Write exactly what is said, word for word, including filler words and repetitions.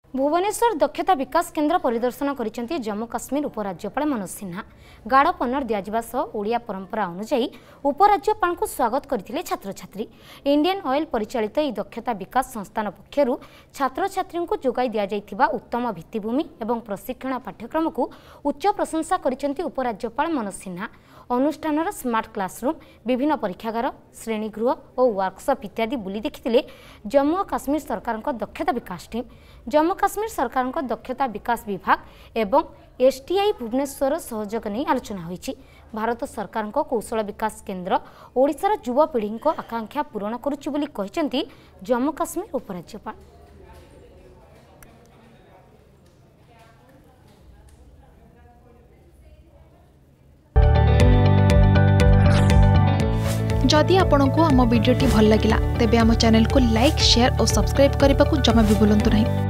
भुवनेश्वर दक्षता विकास केन्द्र परिदर्शन करिसेंती जम्मू काश्मीर उपराज्यपाल मनोज सिन्हा। गाढ़ पन्नर दिज्वा सह ओडिया परंपरा अनुसार उपराज्यपाल को स्वागत करथिले छात्र छात्री। इंडियन ऑयल परिचालित यह दक्षता विकास संस्थान पक्षरु छात्र छात्री को जोगाई दिया जाइथिबा उत्तम भित्तिभूमि एवं प्रशिक्षण पाठ्यक्रम को उच्च प्रशंसा करिसेंती उपराज्यपाल मनोज सिन्हा। अनुष्ठान स्मार्ट क्लासरूम, विभिन्न परीक्षागार, श्रेणीगृह और वर्कशॉप इत्यादि बुली देखिथिले जम्मू और काश्मीर सरकार दक्षता विकास टीम। जम्मू काश्मीर सरकार दक्षता विकास विभाग एवं एसटीआई भुवनेश्वर सहयोग नहीं आलोचना होईछि। भारत सरकार कौशल विकास केन्द्र ओडिशार युवपीढ़ी आकांक्षा पूरण करुछि बोली कहिसेंती जम्मू काश्मीर उपराज्यपाल। जदि आपंक आम भिडी भल लगा तेब आम चैनल को लाइक, शेयर और सब्सक्राइब करने को जमा भी भूलु नहीं।